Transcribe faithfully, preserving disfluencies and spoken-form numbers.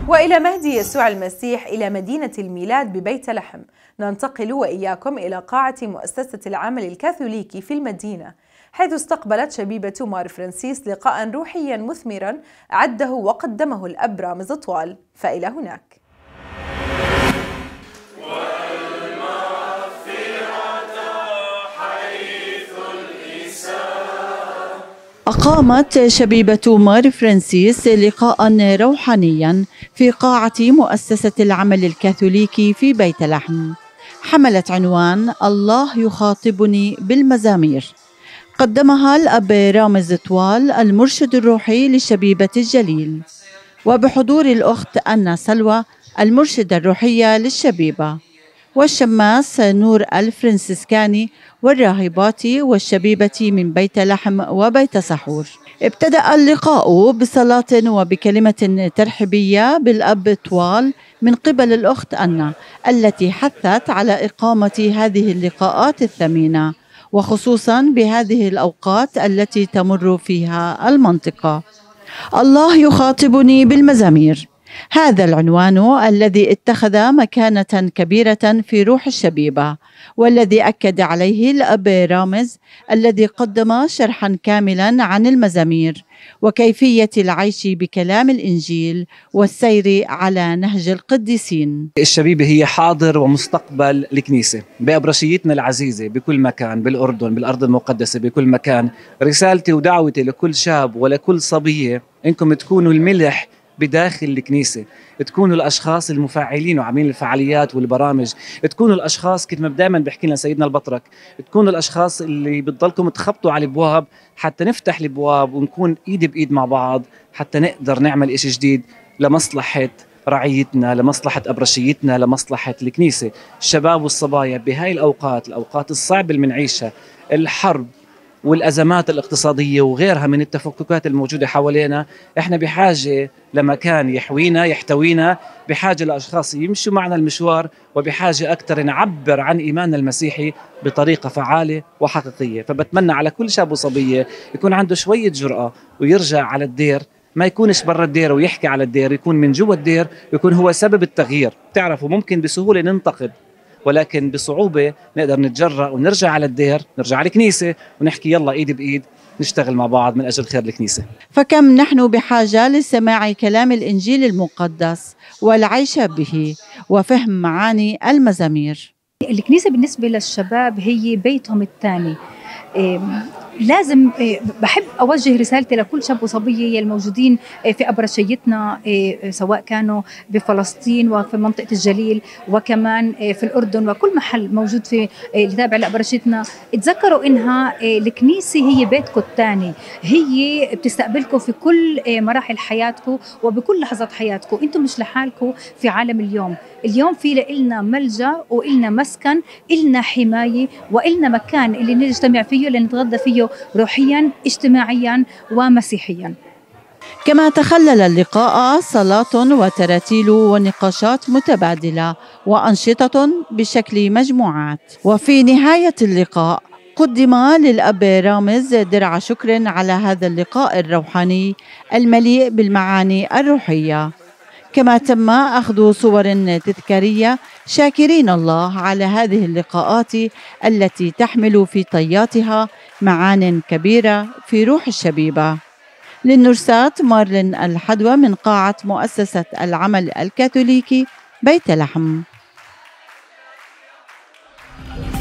وإلى مهد يسوع المسيح إلى مدينة الميلاد ببيت لحم، ننتقل وإياكم إلى قاعة مؤسسة العمل الكاثوليكي في المدينة، حيث استقبلت شبيبة مار فرانسيس لقاء روحيا مثمرا أعده وقدمه الأب رامز طوال. فإلى هناك. أقامت شبيبة مار فرانسيس لقاء روحانيا في قاعة مؤسسة العمل الكاثوليكي في بيت لحم، حملت عنوان الله يخاطبني بالمزامير. قدمها الأب رامز طوال المرشد الروحي للشبيبة الجليل، وبحضور الأخت أنا سلوى المرشدة الروحية للشبيبة، والشماس نور الفرنسيسكاني والراهبات والشبيبة من بيت لحم وبيت سحور. ابتدأ اللقاء بصلاة وبكلمة ترحيبية بالأب طوال من قبل الأخت أنا، التي حثت على إقامة هذه اللقاءات الثمينة، وخصوصا بهذه الأوقات التي تمر فيها المنطقة. الله يخاطبني بالمزامير، هذا العنوان الذي اتخذ مكانة كبيرة في روح الشبيبة، والذي أكد عليه الأب رامز الذي قدم شرحا كاملا عن المزامير وكيفية العيش بكلام الإنجيل والسير على نهج القديسين. الشبيبة هي حاضر ومستقبل الكنيسة بأبرشيتنا العزيزة بكل مكان، بالأردن، بالأرض المقدسة، بكل مكان. رسالتي ودعوتي لكل شاب ولكل صبية إنكم تكونوا الملح بداخل الكنيسة، تكونوا الأشخاص المفاعلين وعاملين الفعاليات والبرامج، تكونوا الأشخاص كما دائما بيحكي لنا سيدنا البطرك، تكونوا الأشخاص اللي بتضلكم تخبطوا على الأبواب حتى نفتح الأبواب ونكون إيد بإيد مع بعض حتى نقدر نعمل إشي جديد لمصلحة رعيتنا، لمصلحة أبرشيتنا، لمصلحة الكنيسة. الشباب والصبايا بهاي الأوقات، الأوقات الصعبة اللي بنعيشها، الحرب والأزمات الاقتصادية وغيرها من التفككات الموجودة حوالينا، احنا بحاجة لمكان يحوينا يحتوينا، بحاجة لأشخاص يمشوا معنا المشوار، وبحاجة أكثر نعبر عن إيماننا المسيحي بطريقة فعالة وحقيقية. فبتمنى على كل شاب وصبية يكون عنده شوية جرأة ويرجع على الدير، ما يكونش برا الدير ويحكي على الدير، يكون من جوا الدير، يكون هو سبب التغيير. تعرفوا ممكن بسهولة ننتقد، ولكن بصعوبة نقدر نتجرأ ونرجع على الدير، نرجع على الكنيسة ونحكي يلا إيد بإيد نشتغل مع بعض من أجل خير الكنيسة. فكم نحن بحاجة لسماع كلام الإنجيل المقدس والعيش به وفهم معاني المزامير. الكنيسة بالنسبة للشباب هي بيتهم الثاني. لازم بحب أوجه رسالتي لكل شاب وصبية الموجودين في أبرشيتنا، سواء كانوا بفلسطين وفي منطقة الجليل وكمان في الأردن وكل محل موجود في اللي تابع لأبرشيتنا. تذكروا إنها الكنيسة هي بيتكم الثاني، هي بتستقبلكم في كل مراحل حياتكم وبكل لحظات حياتكم. أنتم مش لحالكم في عالم اليوم. اليوم في لنا ملجأ وإلنا مسكن، إلنا حماية وإلنا مكان اللي نجتمع فيه، اللي نتغذى فيه روحيا اجتماعيا ومسيحيا. كما تخلل اللقاء صلاة وتراتيل ونقاشات متبادلة وأنشطة بشكل مجموعات. وفي نهاية اللقاء قدم للأب رامز درع شكر على هذا اللقاء الروحاني المليء بالمعاني الروحية، كما تم أخذ صور تذكارية شاكرين الله على هذه اللقاءات التي تحمل في طياتها معان كبيرة في روح الشبيبة. للنرسات مارلين الحدوى من قاعة مؤسسة العمل الكاثوليكي بيت لحم.